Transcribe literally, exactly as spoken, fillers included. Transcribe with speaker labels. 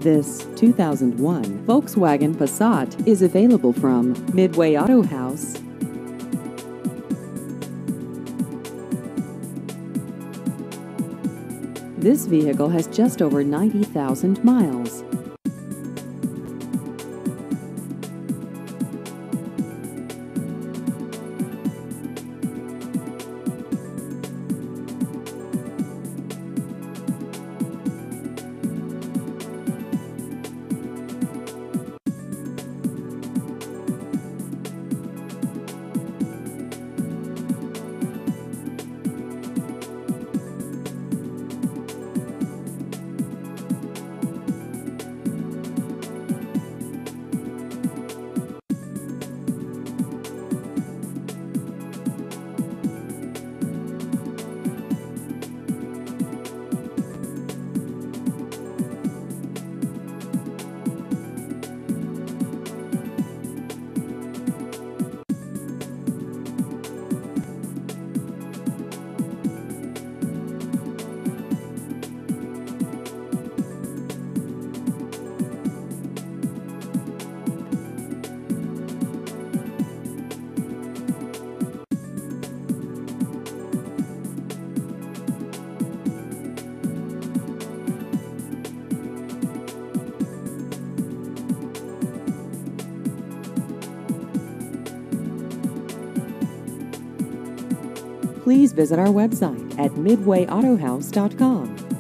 Speaker 1: This two thousand one Volkswagen Passat is available from Midway Auto House. This vehicle has just over ninety thousand miles. Please visit our website at midway auto house dot com.